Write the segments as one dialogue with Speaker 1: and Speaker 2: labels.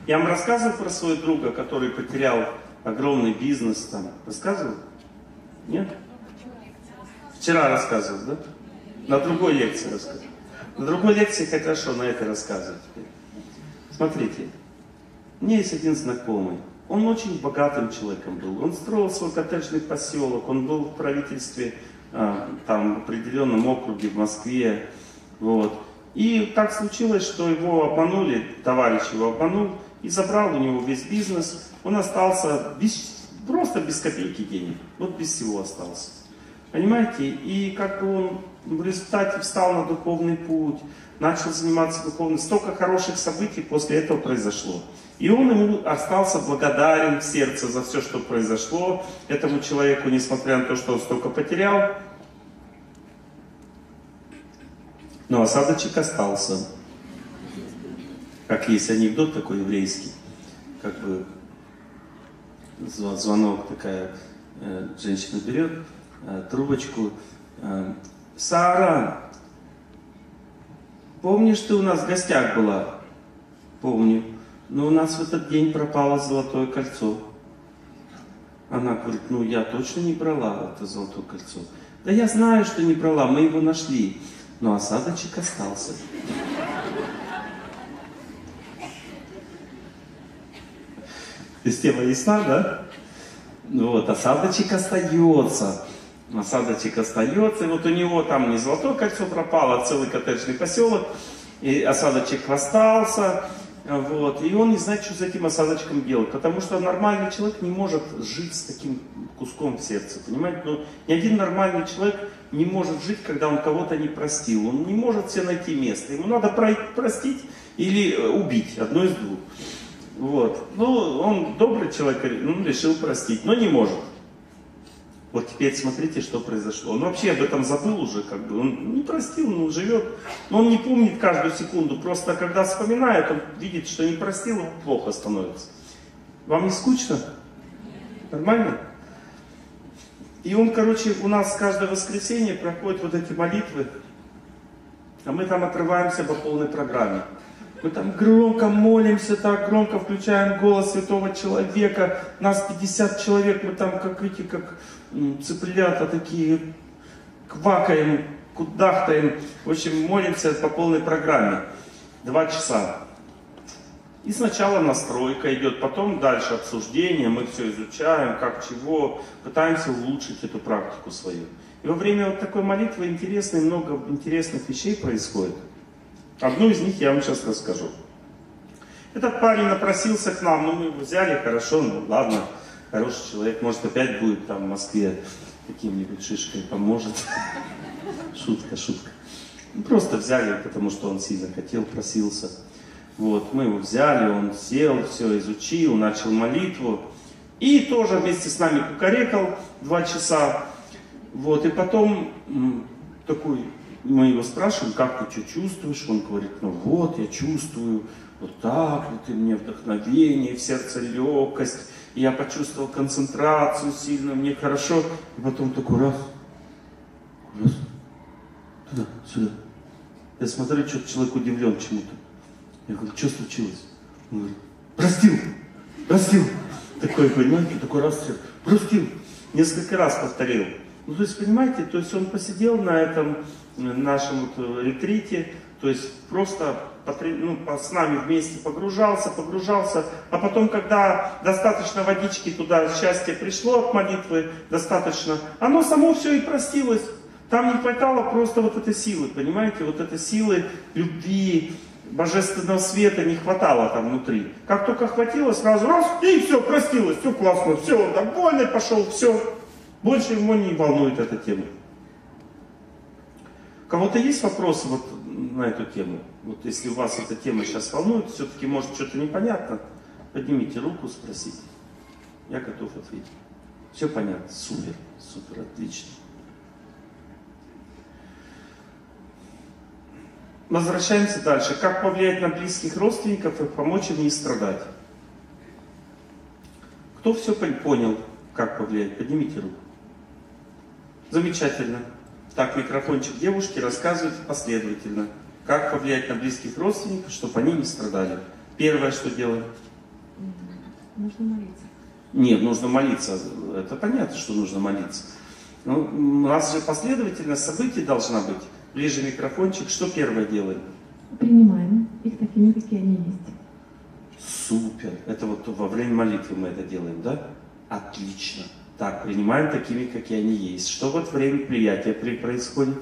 Speaker 1: Я вам рассказывал про своего друга, который потерял огромный бизнес там. Рассказывал? Нет? Вчера рассказывал, да? На другой лекции рассказывал. На другой лекции хорошо, на этой рассказывать. Смотрите, у меня есть один знакомый. Он очень богатым человеком был. Он строил свой коттеджный поселок, он был в правительстве, там, в определенном округе в Москве. Вот. И так случилось, что его обманули, товарищ его обманул и забрал у него весь бизнес. Он остался просто без копейки денег. Вот без всего остался. Понимаете? И как бы он в результате встал на духовный путь, начал заниматься духовным. Столько хороших событий после этого произошло. И он ему остался благодарен в сердце за все, что произошло. Этому человеку, несмотря на то, что он столько потерял. Но осадочек остался. Как есть анекдот такой еврейский. Как бы звонок, такая женщина берет трубочку. Сара, помнишь, ты у нас в гостях была? Помню. Но у нас в этот день пропало золотое кольцо. Она говорит, ну я точно не брала это золотое кольцо. Да я знаю, что не брала, мы его нашли. Но осадочек остался. Система ясна, да? Вот, осадочек остается. Осадочек остается. И вот у него там не золотое кольцо пропало, а целый коттеджный поселок. И осадочек остался. Вот, и он не знает, что с этим осадочком делать. Потому что нормальный человек не может жить с таким куском в сердце. Понимаете? Но ни один нормальный человек не может жить, когда он кого-то не простил. Он не может себе найти место. Ему надо простить или убить. Одно из двух. Вот. Ну, он добрый человек, он решил простить, но не может. Вот теперь смотрите, что произошло. Он вообще об этом забыл уже, как бы. Он не простил, он живет. Но он не помнит каждую секунду. Просто когда вспоминает, он видит, что не простил, ему плохо становится. Вам не скучно? Нормально? И он, короче, у нас каждое воскресенье проходят вот эти молитвы. А мы там отрываемся по полной программе. Мы там громко молимся, так громко включаем голос святого человека. Нас 50 человек, мы там как эти, как цыплята такие, квакаем, кудахтаем. В общем, молимся по полной программе. 2 часа. И сначала настройка идет, потом дальше обсуждение, мы все изучаем, как чего, пытаемся улучшить эту практику свою. И во время вот такой молитвы много интересных вещей происходит. Одну из них я вам сейчас расскажу. Этот парень напросился к нам, мы его взяли, хорошо, ну ладно, хороший человек, может опять будет там в Москве каким-нибудь шишкой поможет. Шутка. Просто взяли, потому что он сильно хотел, просился. Вот, мы его взяли, он сел, все изучил, начал молитву. И тоже вместе с нами кукарекал 2 часа. Вот, и потом такой... Мы его спрашиваем, как ты что чувствуешь? Он говорит, ну вот, я чувствую вот так, вот и мне вдохновение, в сердце легкость. И я почувствовал концентрацию сильно, мне хорошо. И потом такой раз, туда, сюда. Я смотрю, что человек удивлен чему-то. Я говорю, что случилось? Он говорит, простил. Такой, понимаете, такой раз, простил. Несколько раз повторил. Ну, то есть, понимаете, то есть он посидел на этом нашем вот ретрите, то есть просто с нами вместе погружался, а потом, когда достаточно водички туда, счастье пришло от молитвы, достаточно, оно само все и простилось. Там не хватало просто вот этой силы, понимаете, вот этой силы любви, божественного света не хватало там внутри. Как только хватило, сразу раз, и все, простилось, все классно, все, довольный пошел, все. Больше его не волнует эта тема. У кого-то есть вопросы вот на эту тему? Вот если у вас эта тема сейчас волнует, все-таки может что-то непонятно, поднимите руку, спросите. Я готов ответить. Все понятно? Супер, отлично. Возвращаемся дальше. Как повлиять на близких родственников и помочь им не страдать? Кто все понял, как повлиять? Поднимите руку. Замечательно. Так, микрофончик девушки рассказывает последовательно, как повлиять на близких родственников, чтобы они не страдали. Первое, что делаем?
Speaker 2: Нужно молиться.
Speaker 1: Нет, нужно молиться. Это понятно, что нужно молиться. Ну, у нас же последовательность событий должна быть. Ближе микрофончик. Что первое делаем?
Speaker 2: Принимаем их такими, какие они есть.
Speaker 1: Супер. Это вот во время молитвы мы это делаем, да? Отлично. Так, принимаем такими, какие они есть. Что вот время приятия происходит?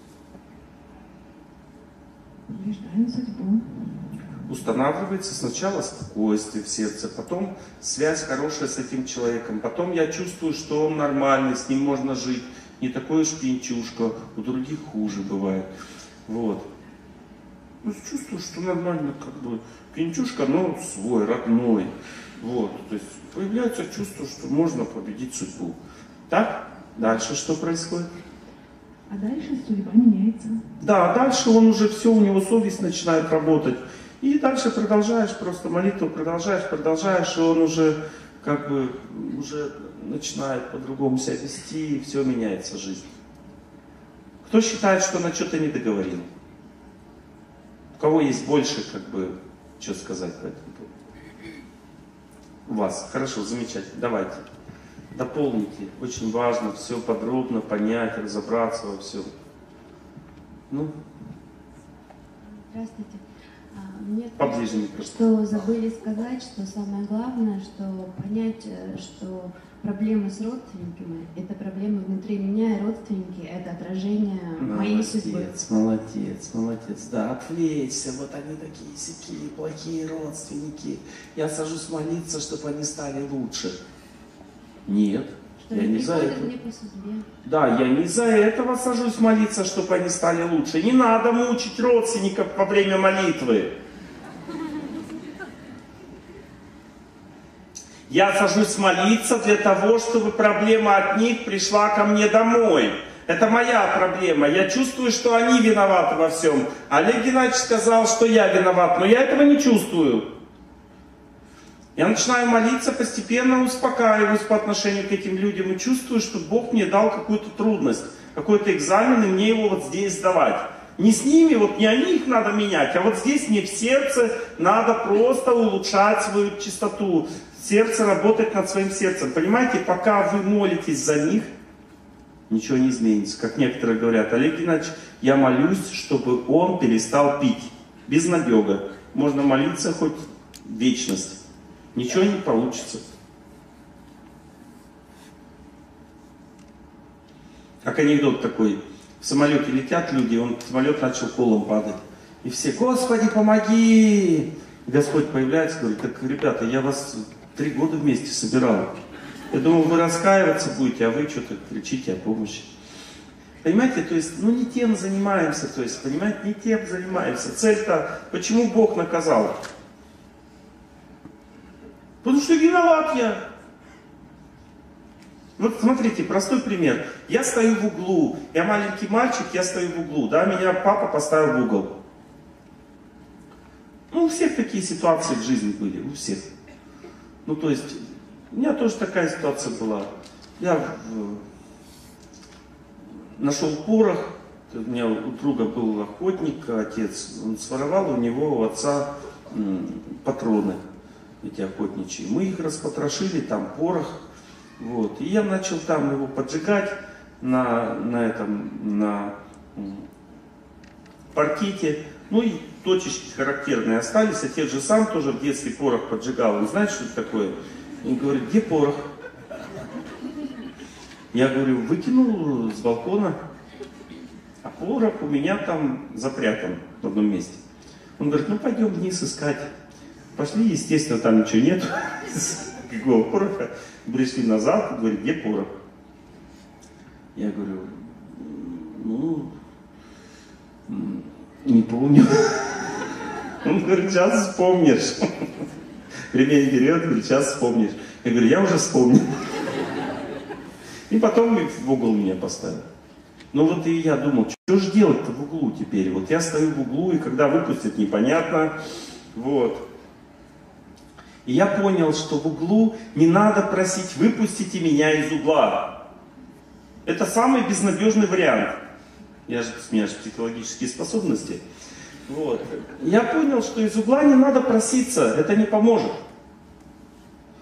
Speaker 2: Побеждаем судьбу.
Speaker 1: Устанавливается сначала спокойствие в сердце, потом связь хорошая с этим человеком, потом я чувствую, что он нормальный, с ним можно жить, не такой уж пьянчушка, у других хуже бывает. Вот. Ну, чувствую, что нормально, как бы, пьянчушка, но свой, родной. Вот. То есть появляется чувство, что можно победить судьбу. Так? Дальше что происходит?
Speaker 2: А дальше судьба меняется.
Speaker 1: Да, дальше он уже все, у него совесть начинает работать. И дальше продолжаешь, просто молитву продолжаешь, и он уже как бы уже начинает по-другому себя вести, и все меняется жизнь. Кто считает, что она что-то не договорил? У кого есть больше, как бы, что сказать по этому поводу? У вас. Хорошо, замечательно. Давайте. Дополните. Очень важно все подробно понять, разобраться во всем. Ну?
Speaker 2: Здравствуйте. Мне
Speaker 1: поближе
Speaker 2: кажется, что забыли сказать, что самое главное, что понять, что проблемы с родственниками – это проблемы внутри меня, и родственники – это отражение моей судьбы.
Speaker 1: Молодец, да, отвлечься, вот они такие сякие, плохие родственники. Я сажусь молиться, чтобы они стали лучше. Нет,
Speaker 2: что
Speaker 1: я не за это.
Speaker 2: Мне по судьбе.
Speaker 1: Да, я не за этого сажусь молиться, чтобы они стали лучше. Не надо мучить родственников во время молитвы. Я сажусь молиться для того, чтобы проблема от них пришла ко мне домой. Это моя проблема. Я чувствую, что они виноваты во всем. Олег Геннадьевич сказал, что я виноват, но я этого не чувствую. Я начинаю молиться, постепенно успокаиваюсь по отношению к этим людям и чувствую, что Бог мне дал какую-то трудность, какой-то экзамен, и мне его вот здесь сдавать. Не с ними, вот не они их надо менять, а вот здесь мне в сердце надо просто улучшать свою чистоту. Сердце работать над своим сердцем. Понимаете, пока вы молитесь за них, ничего не изменится. Как некоторые говорят: Олег Геннадьевич, я молюсь, чтобы он перестал пить. Безнадега. Можно молиться хоть вечность. Ничего не получится. Как анекдот такой. В самолете летят люди, самолет начал колом падать. И все: Господи, помоги! И Господь появляется, говорит: так, ребята, я вас 3 года вместе собирал. Я думал, вы раскаиваться будете, а вы что-то кричите о помощи. Понимаете, то есть, не тем занимаемся, то есть, понимаете, не тем занимаемся. Цель-то, почему Бог наказал? Потому что виноват я. Вот смотрите, простой пример. Я стою в углу, я маленький мальчик, я стою в углу, да, меня папа поставил в угол. У всех такие ситуации в жизни были, у всех. То есть, у меня тоже такая ситуация была. Я нашел порох, у меня у друга был охотник, отец, он своровал у него, у отца патроны, эти охотничьи. Мы их распотрошили, там порох, вот. И я начал там его поджигать на паркете. И точечки характерные остались. Отец же сам тоже в детстве порох поджигал. Он знает, что это такое? Он говорит: где порох? Я говорю: выкинул с балкона. А порох у меня там запрятан в одном месте. Он говорит: пойдем вниз искать. Пошли, естественно, там ничего нет. Какого пороха? Пришли назад, говорит: где порох? Я говорю: не помню. Он говорит: сейчас вспомнишь. Ремень берет, говорит: сейчас вспомнишь. Я говорю: я уже вспомнил. И потом в угол меня поставил. И я думал, что же делать-то в углу теперь? Вот я стою в углу, и когда выпустят, непонятно. Вот. И я понял, что в углу не надо просить: выпустите меня из угла. Это самый безнадежный вариант. У меня же психологические способности. Вот. Я понял, что из угла не надо проситься, это не поможет.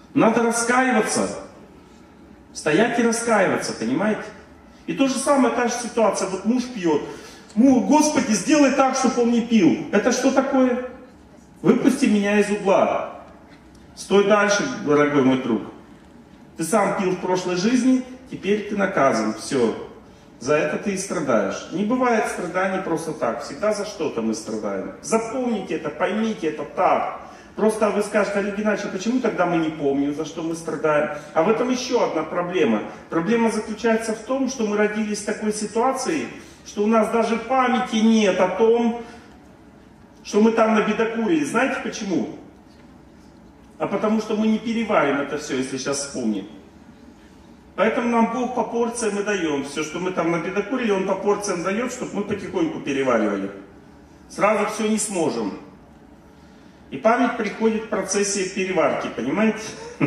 Speaker 1: Надо раскаиваться. Стоять и раскаиваться, понимаете? И то же самое, та же ситуация. Вот муж пьет. Господи, сделай так, чтобы он не пил. Это что такое? Выпусти меня из угла. Стой дальше, дорогой мой друг. Ты сам пил в прошлой жизни, теперь ты наказан. Все. За это ты и страдаешь. Не бывает страданий просто так. Всегда за что-то мы страдаем. Запомните это, поймите это так. Просто вы скажете: Олег Геннадьевич, а почему тогда мы не помним, за что мы страдаем? А в этом еще одна проблема. Проблема заключается в том, что мы родились в такой ситуации, что у нас даже памяти нет о том, что мы там набедокурили. Знаете почему? А потому что мы не переварим это все, если сейчас вспомним. Поэтому нам Бог по порциям и даем. Все, что мы там набедокурили, Он по порциям дает, чтобы мы потихоньку переваривали. Сразу все не сможем. И память приходит в процессе переварки, понимаете?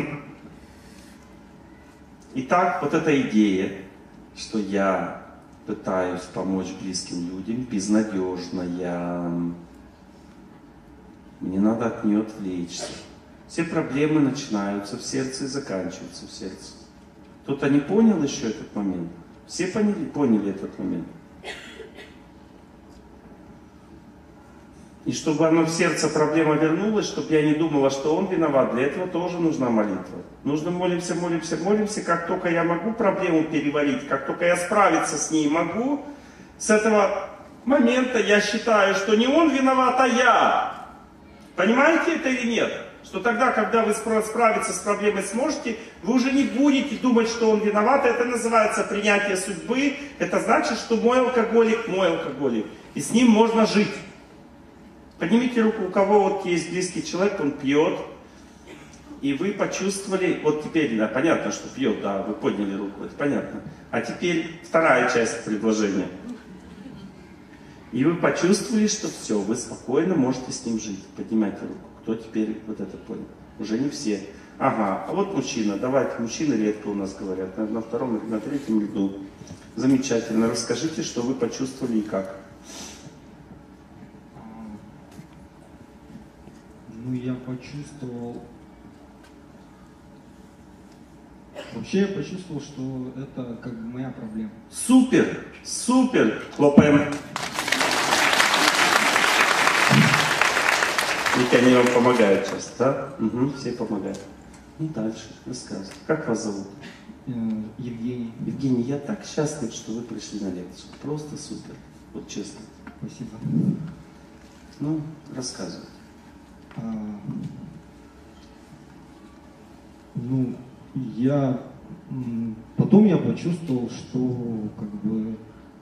Speaker 1: Итак, вот эта идея, что я пытаюсь помочь близким людям, безнадежная. Мне надо от нее отвлечься. Все проблемы начинаются в сердце и заканчиваются в сердце. Кто-то не понял еще этот момент? Все поняли этот момент? И чтобы оно в сердце проблема вернулась, чтобы я не думала, что он виноват, для этого тоже нужна молитва. Нужно молимся, молимся, молимся. Как только я могу проблему переварить, как только я справиться с ней могу, с этого момента я считаю, что не он виноват, а я. Понимаете это или нет? Что тогда, когда вы справиться с проблемой сможете, вы уже не будете думать, что он виноват. Это называется принятие судьбы. Это значит, что мой алкоголик. И с ним можно жить. Поднимите руку, у кого вот есть близкий человек, он пьет. И вы почувствовали, вот теперь, да, понятно, что пьет, да, вы подняли руку, это понятно. А теперь вторая часть предложения. И вы почувствовали, что все, вы спокойно можете с ним жить. Поднимайте руку. Кто теперь вот это понял? Уже не все. Ага, а вот мужчина. Давайте, мужчины редко у нас говорят. На втором или на третьем ряду. Замечательно. Расскажите, что вы почувствовали и как.
Speaker 3: Ну, я почувствовал... Вообще я почувствовал, что это как бы моя проблема.
Speaker 1: Супер! Супер! Хлопаем. Ведь они вам помогают часто, да? Угу, все помогают. И дальше рассказывайте. Как вас зовут?
Speaker 3: Евгений.
Speaker 1: Евгений, я так счастлив, что вы пришли на лекцию. Просто супер. Вот честно.
Speaker 3: Спасибо.
Speaker 1: Ну, рассказывайте.
Speaker 3: Ну, потом я почувствовал, что как бы...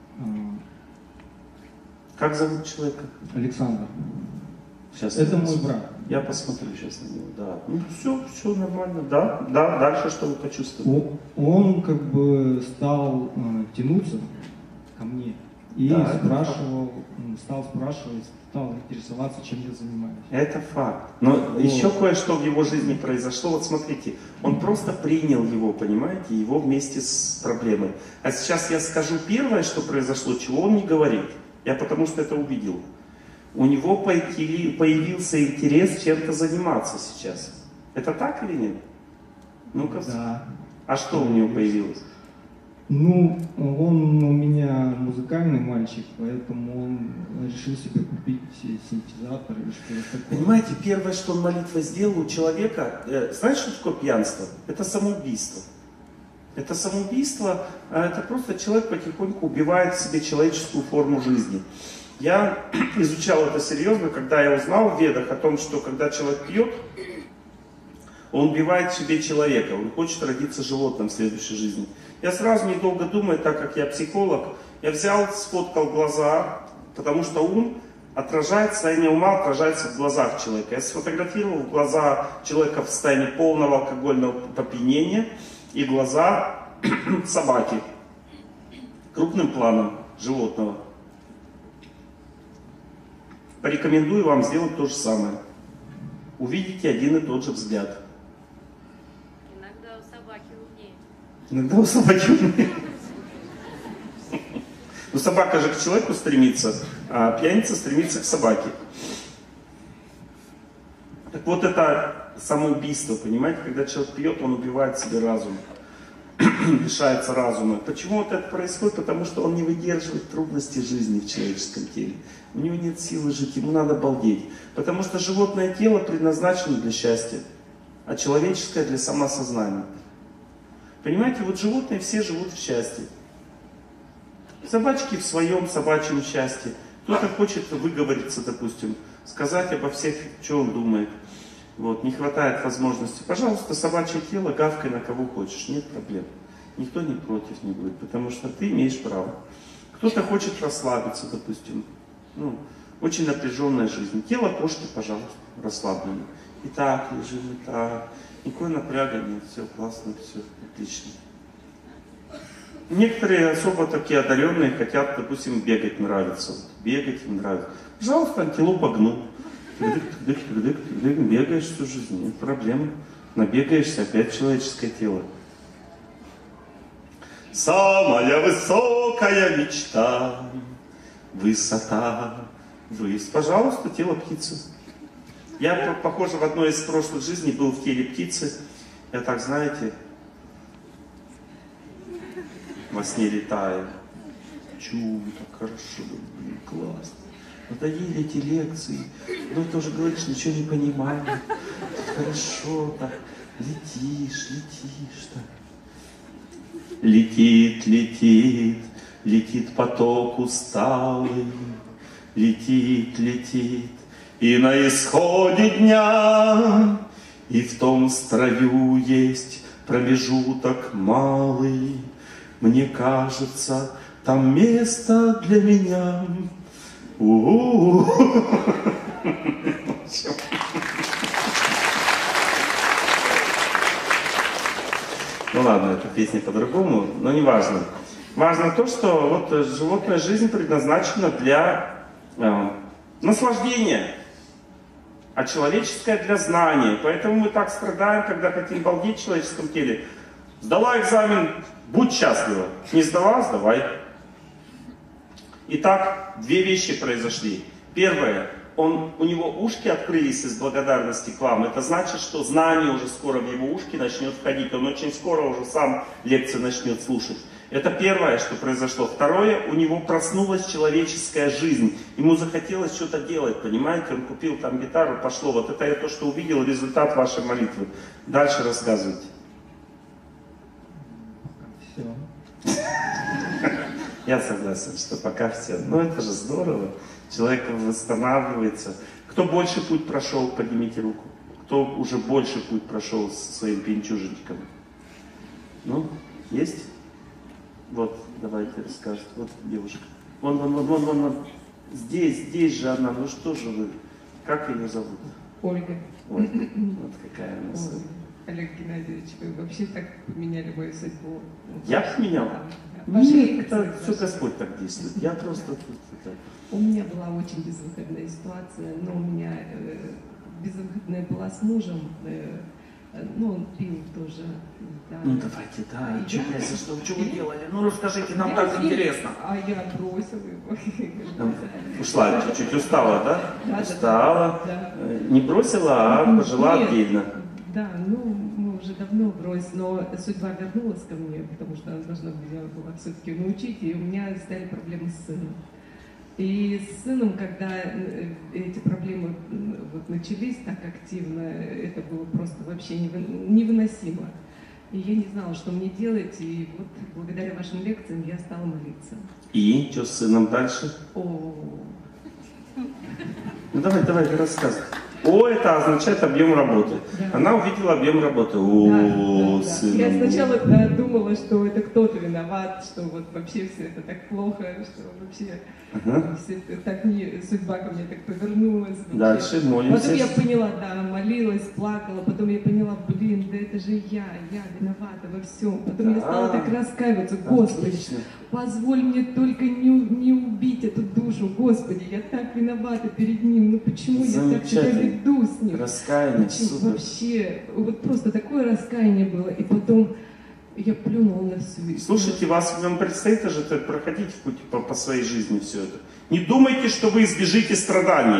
Speaker 1: Как зовут человека?
Speaker 3: Александр.
Speaker 1: Сейчас
Speaker 3: это мой брат.
Speaker 1: Я посмотрю сейчас на него, да. Ну, все нормально, да. Да, дальше что вы почувствовали?
Speaker 3: Он как бы стал тянуться ко мне и
Speaker 1: да,
Speaker 3: стал спрашивать, стал интересоваться, чем я занимаюсь.
Speaker 1: Это факт. Но еще кое-что в его жизни произошло. Вот смотрите, он просто принял его, понимаете, его вместе с проблемой. А сейчас я скажу первое, что произошло, чего он не говорит. Я потому что это увидел. У него появился интерес чем-то заниматься сейчас. Это так или нет? Ну-ка.
Speaker 3: Да.
Speaker 1: А что у него появилось?
Speaker 3: Ну, он у меня музыкальный мальчик, поэтому он решил себе купить синтезатор или что-то такое.
Speaker 1: Понимаете, первое, что он молитвой сделал у человека, знаешь, что такое пьянство? Это самоубийство. Это самоубийство, это просто человек потихоньку убивает в себе человеческую форму жизни. Я изучал это серьезно, когда я узнал в ведах о том, что когда человек пьет, он убивает в себе человека, он хочет родиться животным в следующей жизни. Я сразу, недолго думая, так как я психолог, я взял, сфоткал глаза, потому что ум отражает, состояние ума отражается в глазах человека. Я сфотографировал глаза человека в состоянии полного алкогольного опьянения и глаза собаки крупным планом животного. Порекомендую вам сделать то же самое. Увидите один и тот же взгляд.
Speaker 4: Иногда у собаки умнее.
Speaker 1: Иногда у собаки умнее. Ну, собака же к человеку стремится, а пьяница стремится к собаке. Так вот это самоубийство, понимаете? Когда человек пьет, он убивает себе разум, лишается разума. Почему вот это происходит? Потому что он не выдерживает трудностей жизни в человеческом теле. У него нет силы жить, ему надо балдеть. Потому что животное тело предназначено для счастья, а человеческое для самосознания. Понимаете, вот животные все живут в счастье. Собачки в своем собачьем счастье. Кто-то хочет выговориться, допустим, сказать обо всех, что он думает. Вот, не хватает возможности. Пожалуйста, собачье тело, гавкай на кого хочешь, нет проблем. Никто не против не будет, потому что ты имеешь право. Кто-то хочет расслабиться, допустим. Ну, очень напряженная жизнь. Тело кошки, пожалуйста, расслаблено. И так лежим, и так. Никакой напряга нет, все классно, все отлично. Некоторые особо такие одаренные хотят, допустим, бегать нравится. Бегать им нравится. Пожалуйста, антилопа гну. Бегаешь всю жизнь, нет проблем. Набегаешься, опять человеческое тело. Самая высокая мечта, высота, выезд. Пожалуйста, тело птицы. Я, похоже, в одной из прошлых жизней был в теле птицы. Я так, знаете, во сне летаю. Чу, так хорошо, блин, классно. Надоели эти лекции. Ну, ты уже говоришь, ничего не понимаю. Хорошо, так, летишь, так. Летит, летит, летит поток усталый. Летит, летит, и на исходе дня, и в том строю есть промежуток малый. Мне кажется, там место для меня. Ну ладно, эта песня по-другому, но не важно. Важно то, что вот животная жизнь предназначена для наслаждения, а человеческая для знания. Поэтому мы так страдаем, когда хотим балдеть в человеческом теле. Сдала экзамен, будь счастлива. Не сдала, сдавай. Итак, две вещи произошли. Первое, у него ушки открылись из благодарности к вам. Это значит, что знание уже скоро в его ушки начнет входить. Он очень скоро уже сам лекции начнет слушать. Это первое, что произошло. Второе, у него проснулась человеческая жизнь. Ему захотелось что-то делать, понимаете? Он купил там гитару, пошло. Вот это я то, что увидел, результат вашей молитвы. Дальше рассказывайте.
Speaker 3: Все.
Speaker 1: Я согласен, что пока все. Но это же здорово. Человек восстанавливается. Кто больше путь прошел, поднимите руку. Кто уже больше путь прошел со своим пьянчуженьком? Ну, есть? Вот, давайте расскажете. Вот девушка. Вон. Здесь же она. Ну что же вы? Как ее зовут?
Speaker 5: Ольга.
Speaker 1: Ольга. Вот какая у нас.
Speaker 5: Олег Геннадьевич, вы вообще так поменяли мою судьбу.
Speaker 1: Я поменял?
Speaker 5: Да.
Speaker 1: Нет, это все Господь так действует. Я просто тут это...
Speaker 5: У меня была очень безвыходная ситуация, но у меня безвыходная была с мужем. Ну, он пил тоже. Да.
Speaker 1: Ну давайте, да. И
Speaker 5: Да.
Speaker 1: что вы делали? Ну расскажите, нам так интересно.
Speaker 5: А я бросила его.
Speaker 1: Ушла чуть-чуть, устала, да?
Speaker 5: Да,
Speaker 1: устала.
Speaker 5: да.
Speaker 1: Не бросила, а пожила
Speaker 5: Нет.
Speaker 1: отдельно.
Speaker 5: Да, ну, мы уже давно бросили, но судьба вернулась ко мне, потому что она должна была все-таки научить, и у меня стали проблемы с сыном. И с сыном, когда эти проблемы вот начались так активно, это было просто вообще невыносимо. И я не знала, что мне делать, и вот благодаря вашим лекциям я стала молиться.
Speaker 1: И что с сыном дальше? Ну давай, рассказывай. О, это означает объем работы.
Speaker 5: Да.
Speaker 1: Она увидела объем работы.
Speaker 5: Да.
Speaker 1: Сын.
Speaker 5: Я сначала думала, что это кто-то виноват, что вот вообще все это так плохо, что вообще все это так судьба ко мне так повернулась. Вообще.
Speaker 1: Дальше молимся.
Speaker 5: Потом я поняла, да, молилась, плакала, потом я поняла, блин, да это же я виновата во всем. Потом я стала так раскаиваться, Господи,
Speaker 1: Отлично.
Speaker 5: позволь мне только не убить эту душу, Господи, я так виновата перед ним, ну почему я так себя веду с ним?
Speaker 1: Раскаяние, супер.
Speaker 5: Вообще, вот просто такое раскаяние было, и потом я плюнула на всю.
Speaker 1: Слушайте, вам предстоит же проходить в пути по своей жизни все это. Не думайте, что вы избежите страданий.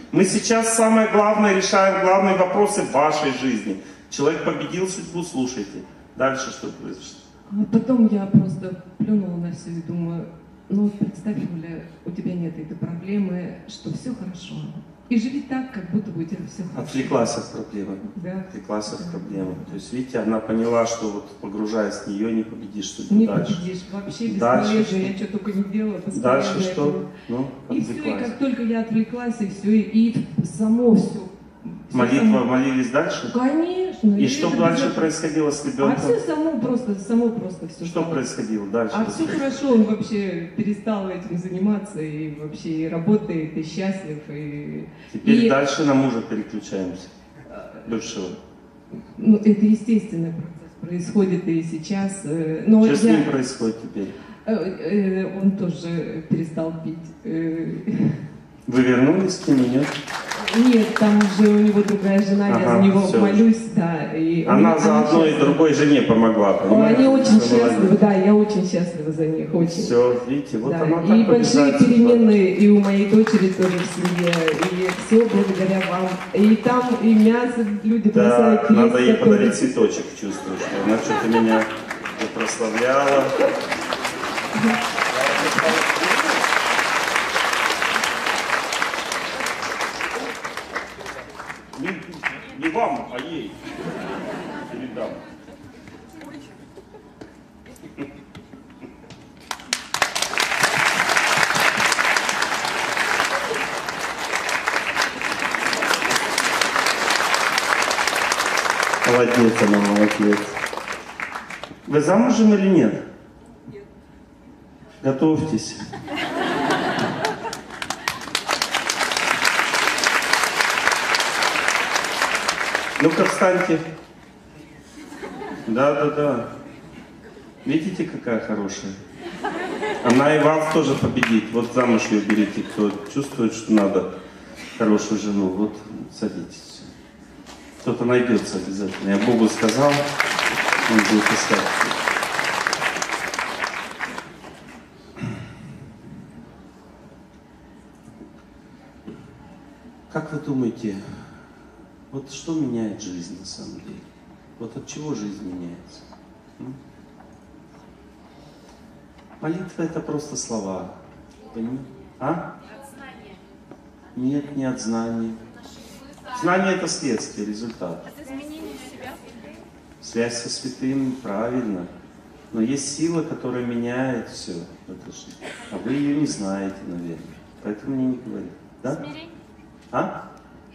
Speaker 1: Мы сейчас самое главное решаем главные вопросы в вашей жизни. Человек победил судьбу, слушайте. Дальше что произошло?
Speaker 5: А потом я просто плюнула на все и думаю, ну представь, Оля, у тебя нет этой проблемы, что все хорошо. И живи так, как будто бы у тебя все хорошо.
Speaker 1: Отвлеклась от проблемы.
Speaker 5: Да.
Speaker 1: Отвлеклась от проблемы. То есть, видите, она поняла, что вот погружаясь в нее, не победишь судьбу.
Speaker 5: Не
Speaker 1: дальше.
Speaker 5: победишь, вообще
Speaker 1: Дальше
Speaker 5: бесполезно,
Speaker 1: что?
Speaker 5: я что только не делала.
Speaker 1: Дальше что?
Speaker 5: Этого.
Speaker 1: Ну,
Speaker 5: И все, и
Speaker 1: отвлеклась.
Speaker 5: как только я отвлеклась, и все, и само все.
Speaker 1: Молитва, молились дальше?
Speaker 5: Конечно.
Speaker 1: И что дальше происходило с
Speaker 5: А
Speaker 1: ребенком?
Speaker 5: все само просто все.
Speaker 1: Что происходило дальше?
Speaker 5: А все хорошо, он вообще перестал этим заниматься, и вообще и работает, и счастлив, и...
Speaker 1: Теперь дальше на мужа переключаемся. Бывшего.
Speaker 5: Ну, это естественный процесс, происходит и сейчас. Но
Speaker 1: Что с ним происходит теперь?
Speaker 5: Он тоже перестал пить.
Speaker 1: Вы вернулись к нему, нет?
Speaker 5: Нет, там же у него другая жена, я за него
Speaker 1: всё.
Speaker 5: молюсь, да. И
Speaker 1: Она за одной и другой жене помогла, понимаете?
Speaker 5: Они очень
Speaker 1: Вы
Speaker 5: счастливы,
Speaker 1: молодец.
Speaker 5: да, я очень счастлива за них, очень.
Speaker 1: Все, видите, вот
Speaker 5: Да,
Speaker 1: она
Speaker 5: и
Speaker 1: так
Speaker 5: большие
Speaker 1: побеждает.
Speaker 5: перемены и у моей дочери тоже в семье, и все благодаря вам. И там и мясо люди
Speaker 1: Да,
Speaker 5: бросают.
Speaker 1: надо ей
Speaker 5: есть,
Speaker 1: подарить цветочек, чувствую, что она что-то меня прославляла. Не вам, а ей. Передам. Молодец она, молодец. Вы замужем или нет? Нет. Готовьтесь. Ну-ка, встаньте. Да. Видите, какая хорошая? Она и вас тоже победит. Вот замуж ее берите, кто чувствует, что надо хорошую жену. Вот садитесь. Кто-то найдется обязательно. Я Богу сказал, он будет искать. Как вы думаете, вот что меняет жизнь на самом деле? Вот от чего жизнь меняется? Молитва — это просто слова. Понимаете? А?
Speaker 4: От знания.
Speaker 1: Нет, не от знания. Знание — это следствие, результат.
Speaker 4: От изменения себя.
Speaker 1: Связь со святым, правильно. Но есть сила, которая меняет все в этой жизни. А вы ее не знаете, наверное. Поэтому мне не говорите. Да?
Speaker 4: Смирение.
Speaker 1: А?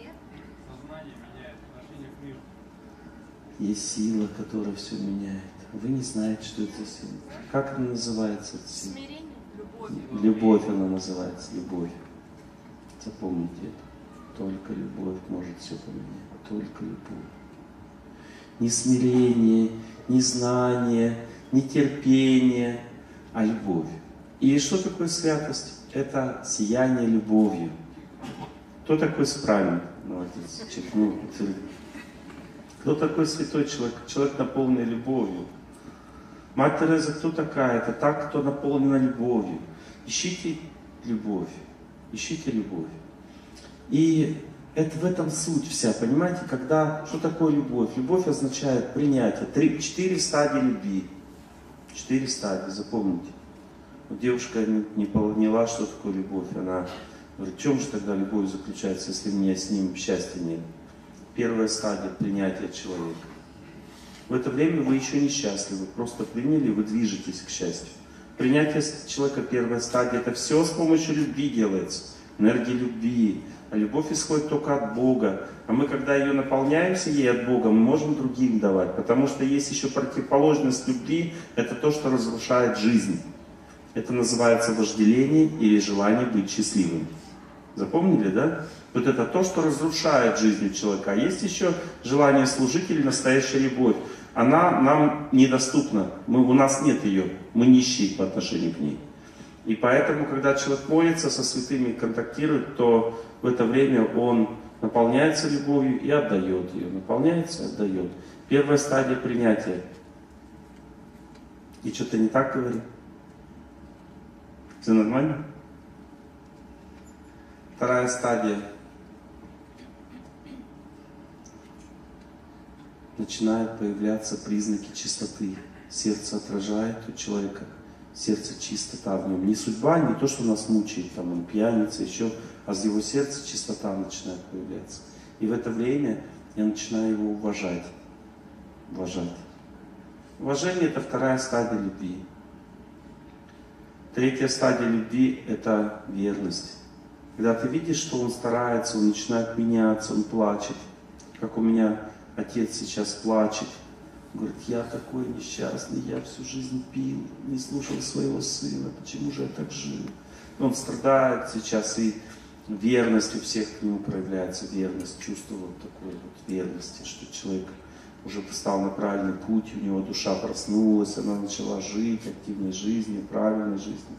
Speaker 1: Есть сила, которая все меняет. Вы не знаете, что это за сила. Как она называется, эта сила?
Speaker 4: Смирение.
Speaker 1: Любовь она называется, любовь. Запомните это. Только любовь может все поменять. Только любовь. Не смирение, не знание, не терпение, а любовь. И что такое святость? Это сияние любовью. Кто такой правильный? Молодец. Кто такой святой человек? Человек, наполненный любовью. Мать Тереза кто такая? Это та, кто наполнена любовью. Ищите любовь. Ищите любовь. И это в этом суть вся, понимаете? Что такое любовь? Любовь означает принятие. 4 стадии любви. 4 стадии, запомните. Вот девушка не поняла, что такое любовь. Она говорит, в чем же тогда любовь заключается, если у меня с ним счастья нет? Первая стадия принятия человека. В это время вы еще не счастливы, просто приняли, вы движетесь к счастью. Принятие человека, первая стадия, это все с помощью любви делается. Энергия любви. А любовь исходит только от Бога. А мы, когда ее наполняемся ей от Бога, мы можем другим давать. Потому что есть еще противоположность любви, это то, что разрушает жизнь. Это называется вожделение или желание быть счастливым. Запомнили, да? Вот это то, что разрушает жизнь человека. А есть еще желание служить или настоящая любовь. Она нам недоступна. У нас нет ее. Мы нищие по отношению к ней. И поэтому, когда человек молится, со святыми контактирует, то в это время он наполняется любовью и отдает ее. Наполняется и отдает. Первая стадия принятия. И что-то не так говорю? Все нормально? Вторая стадия начинают появляться признаки чистоты. Сердце отражает у человека, сердце чистота в нем. Не судьба, не то, что нас мучает, там он пьяница, еще, а с его сердца чистота начинает появляться. И в это время я начинаю его уважать. Уважение — это вторая стадия любви. Третья стадия любви — это верность. Когда ты видишь, что он старается, он начинает меняться, он плачет. Как у меня отец сейчас плачет. Говорит, я такой несчастный, я всю жизнь пил, не слушал своего сына, почему же я так жил? Он страдает сейчас, и верность у всех к нему проявляется, верность, чувство вот такой вот верности, что человек уже встал на правильный путь, у него душа проснулась, она начала жить активной жизнью, правильной жизнью.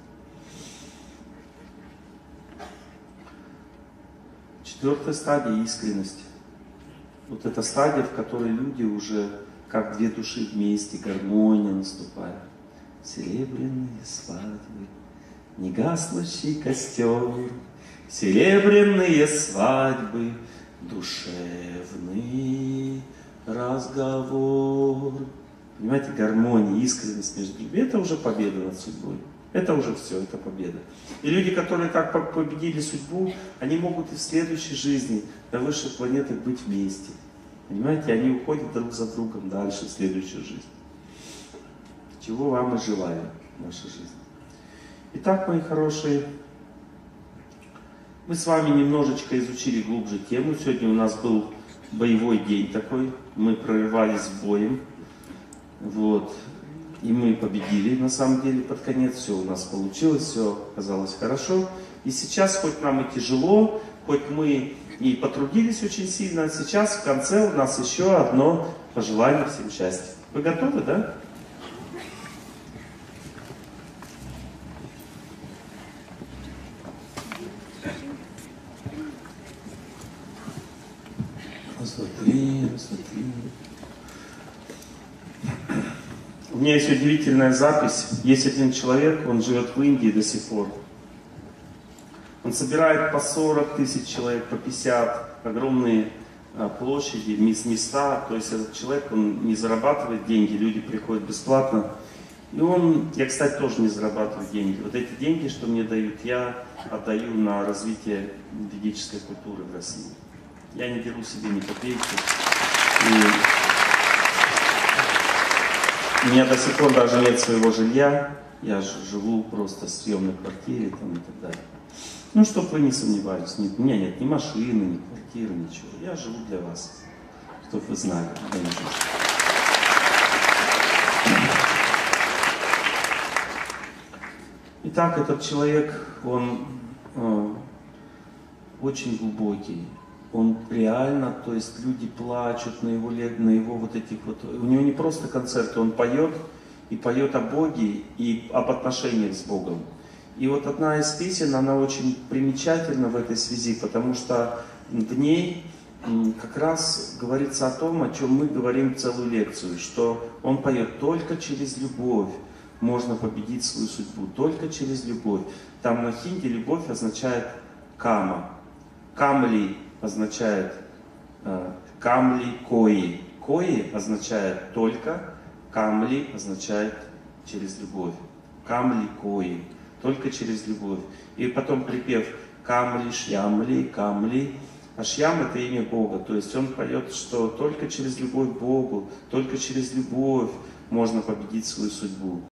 Speaker 1: Четвертая стадия — искренность. Вот эта стадия, в которой люди уже как две души вместе, гармония наступает. Серебряные свадьбы, негаснущий костер, серебряные свадьбы, душевный разговор. Понимаете, гармония, искренность между людьми — это уже победа над судьбой. Это уже все, это победа. И люди, которые так победили судьбу, они могут и в следующей жизни на высших планетах быть вместе. Понимаете, они уходят друг за другом дальше в следующую жизнь. Чего вам и желаю в вашей жизни. Итак, мои хорошие, мы с вами немножечко изучили глубже тему. Сегодня у нас был боевой день такой. Мы прорывались боем. Вот. И мы победили, на самом деле, под конец. Все у нас получилось, все оказалось хорошо. И сейчас, хоть нам и тяжело, хоть мы и потрудились очень сильно, а сейчас в конце у нас еще одно пожелание всем счастья. Вы готовы, да? Раз, два, три, раз, два, три. У меня есть удивительная запись. Есть один человек, он живет в Индии до сих пор. Он собирает по 40 тысяч человек, по 50, огромные площади, места. То есть этот человек, он не зарабатывает деньги, люди приходят бесплатно. И я, кстати, тоже не зарабатываю деньги. Вот эти деньги, что мне дают, я отдаю на развитие ведической культуры в России. Я не беру себе ни копейки. У меня до сих пор даже нет своего жилья. Я живу просто в съемной квартире там, и так далее. Ну, чтобы вы не сомневались, у меня нет ни машины, ни квартиры, ничего. Я живу для вас, чтобы вы знали. Итак, этот человек, он очень глубокий. Он реально, то есть люди плачут на его вот этих вот... У него не просто концерты, он поет, и поет о Боге, и об отношениях с Богом. И вот одна из песен, она очень примечательна в этой связи, потому что в ней как раз говорится о том, о чем мы говорим целую лекцию, что он поет только через любовь можно победить свою судьбу, только через любовь. Там на хинди любовь означает кама. Камли означает камли кои. Кои означает только, камли означает через любовь. Камли кои. Только через любовь. И потом припев камли, шьямли, камли. А шьям — это имя Бога. То есть он поет, что только через любовь к Богу, только через любовь можно победить свою судьбу.